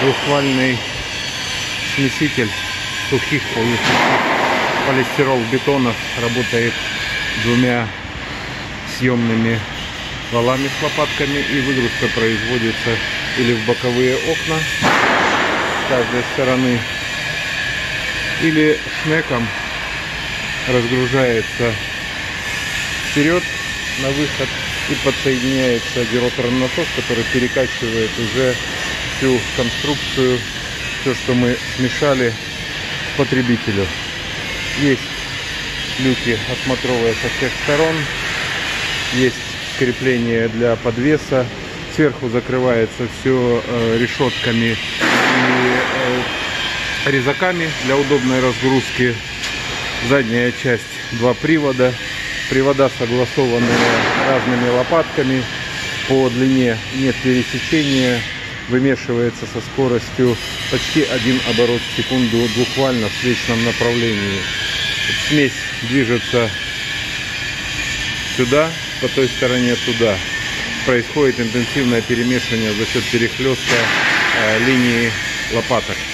двухвальный смеситель сухих, полусухих полистирол-бетонов. Работает двумя съемными валами с лопатками, и выгрузка производится или в боковые окна с каждой стороны, или шнеком разгружается вперед на выход и подсоединяется гироторный насос, который перекачивает уже всю конструкцию, все, что мы смешали, к потребителю. Есть люки осмотровые со всех сторон, есть крепление для подвеса, сверху закрывается все решетками и резаками для удобной разгрузки. Задняя часть два привода. Привода согласованы разными лопатками. По длине нет пересечения. Вымешивается со скоростью почти 1 оборот в секунду двухвально в встречном направлении. Смесь движется сюда, по той стороне туда. Происходит интенсивное перемешивание за счет перехлеста линии лопаток.